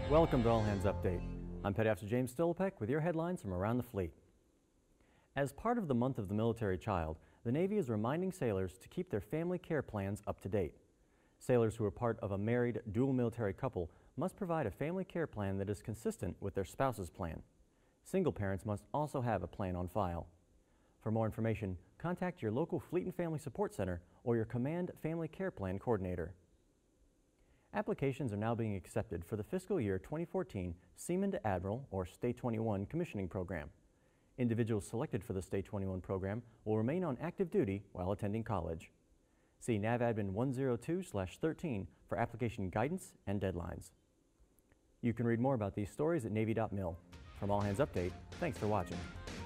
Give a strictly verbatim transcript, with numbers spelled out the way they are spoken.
Welcome to All Hands Update. I'm Petty Officer James Stolpek with your headlines from around the fleet. As part of the Month of the Military Child, the Navy is reminding sailors to keep their family care plans up to date. Sailors who are part of a married dual military couple must provide a family care plan that is consistent with their spouse's plan. Single parents must also have a plan on file. For more information, contact your local Fleet and Family Support Center or your Command Family Care Plan Coordinator. Applications are now being accepted for the fiscal year twenty fourteen Seaman to Admiral or State twenty-one commissioning program. Individuals selected for the State twenty-one program will remain on active duty while attending college. See NAVADMIN one oh two slash thirteen for application guidance and deadlines. You can read more about these stories at Navy dot mil. From All Hands Update, thanks for watching.